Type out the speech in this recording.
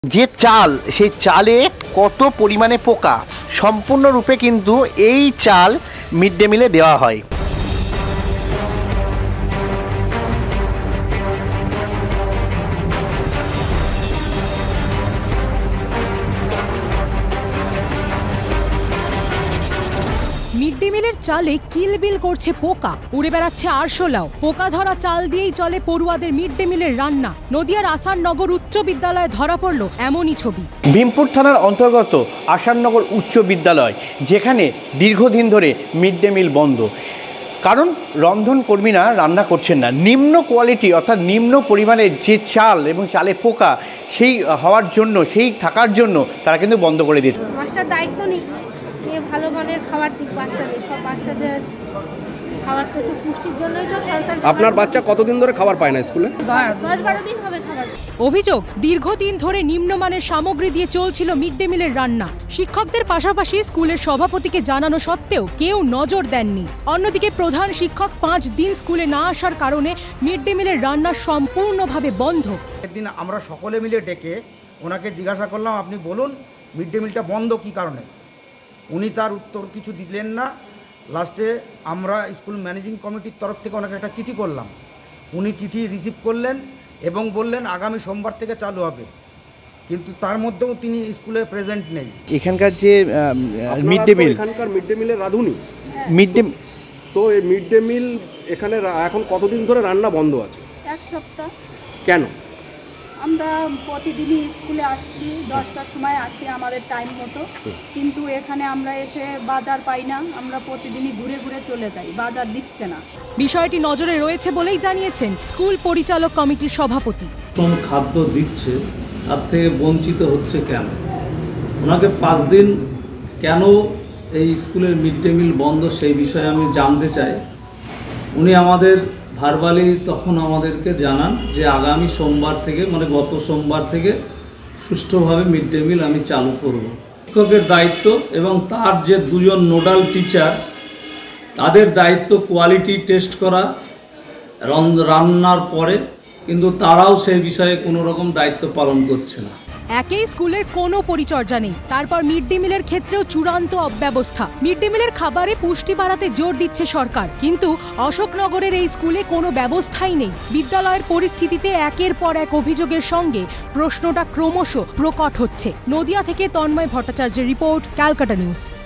যে চাল সেই চালে কত পরিমাণে পোকা সম্পূর্ণরূপে কিন্তু এই চাল মিড ডে মিলে দেওয়া হয়। মিড ডে মিলের চালে কিলবিল করছে পোকা, উড়ে বেড়াচ্ছে আরশোলাও। পোকা ধরা চাল দিয়েই চলে পড়ুয়াদের মিড ডে মিলের রান্না। নদিয়ার আসাননগর উচ্চ বিদ্যালয়ে ধরা পড়ল এমনই ছবি। ভীমপুর থানার অন্তর্গত আসাননগর উচ্চ বিদ্যালয়, যেখানে দীর্ঘদিন ধরে মিড ডে মিল বন্ধ, কারণ রন্ধন কর্মীরা রান্না করছেন না। নিম্ন কোয়ালিটি অর্থাৎ নিম্ন পরিমাণের যে চাল এবং চালে পোকা সেই হওয়ার জন্য, সেই থাকার জন্য তারা কিন্তু বন্ধ করে দিচ্ছে। মাস্টার দায়িত্ব নিক, ভালো মানের খাবার দিক বাচ্চাদের, সব বাচ্চাদের খাবার খেতে পুষ্টির জন্যই তো সরকার। আপনার বাচ্চা কতদিন ধরে খাবার পায় না স্কুলে? 10-12 দিন হবে খাবার। অভিযোগ, দীর্ঘদিন ধরে নিম্নমানের সামগ্রী দিয়ে চলছিল মিড ডে মিলের রান্না। শিক্ষকদের পাশাপাশি স্কুলের সভাপতিকে জানানো সত্ত্বেও কেউ নজর দেননি। অন্যদিকে প্রধান শিক্ষক 5 দিন স্কুলে না আসার কারণে মিড ডে মিলের রান্না সম্পূর্ণভাবে বন্ধ। একদিন আমরা সকলে মিলে ডেকে ওনাকে জিজ্ঞাসা করলাম, আপনি বলুন মিড ডে মিলটা বন্ধ কী কারণে। উনি তার উত্তর কিছু দিলেন না। লাস্টে আমরা স্কুল ম্যানেজিং কমিটির তরফ থেকে ওনাকে একটা চিঠি করলাম। উনি চিঠি রিসিভ করলেন এবং বললেন আগামী সোমবার থেকে চালু হবে, কিন্তু তার মধ্যেও তিনি স্কুলে প্রেজেন্ট নেই। এখানকার যে মিড ডে মিল, এখানকার মিড ডে মিলের রাঁধুনি মিড ডে তো এই মিড ডে মিল এখানে এখন কতদিন ধরে রান্না বন্ধ আছে? 1 সপ্তাহ। কেন? আমরা প্রতিদিনই স্কুলে আসছি, 10টার সময় আসি আমাদের টাইম মতো, কিন্তু এখানে আমরা এসে বাজার পাই না। আমরা প্রতিদিনই ঘুরে ঘুরে চলে যাই, বাজার দিচ্ছে না। বিষয়টি নজরে রয়েছে বলেই জানিয়েছেন স্কুল পরিচালক কমিটির সভাপতি। কোন খাদ্য দিচ্ছে তার থেকে বঞ্চিত হচ্ছে কেন? ওনাকে 5 দিন কেন এই স্কুলের মিড ডে মিল বন্ধ সেই বিষয়ে আমি জানতে চাই। উনি আমাদের ভার্বালি তখন আমাদেরকে জানান যে আগামী সোমবার থেকে, মানে গত সোমবার থেকে সুষ্ঠুভাবে মিড ডে মিল আমি চালু করব। শিক্ষকের দায়িত্ব এবং তার যে 2জন নোডাল টিচার, তাদের দায়িত্ব কোয়ালিটি টেস্ট করা রান্নার পরে, কিন্তু তারাও সেই বিষয়ে কোনো রকম দায়িত্ব পালন করছে না। একেই স্কুলের কোনো পরিচর্যা নেই, তারপর মিড ডে মিলের ক্ষেত্রেও চূড়ান্ত অব্যবস্থা। মিড ডে মিলের খাবারে পুষ্টি বাড়াতে জোর দিচ্ছে সরকার, কিন্তু অশোকনগরের এই স্কুলে কোনো ব্যবস্থাই নেই। বিদ্যালয়ের পরিস্থিতিতে একের পর এক অভিযোগের সঙ্গে প্রশ্নটা ক্রমশ প্রকট হচ্ছে। নদিয়া থেকে তন্ময় ভট্টাচার্যের রিপোর্ট, ক্যালকাটা নিউজ।